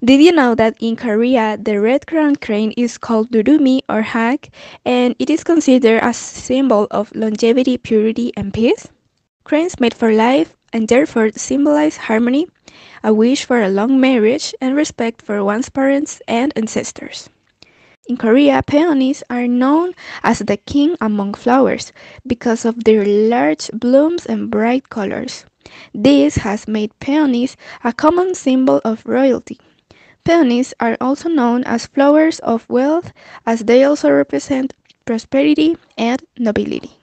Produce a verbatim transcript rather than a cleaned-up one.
Did you know that in Korea the red crowned crane is called durumi or hak, and it is considered a symbol of longevity, purity, and peace? Cranes mate for life and therefore symbolize harmony, a wish for a long marriage, and respect for one's parents and ancestors. In Korea, peonies are known as the king among flowers because of their large blooms and bright colors. This has made peonies a common symbol of royalty. Peonies are also known as flowers of wealth as they also represent prosperity and nobility.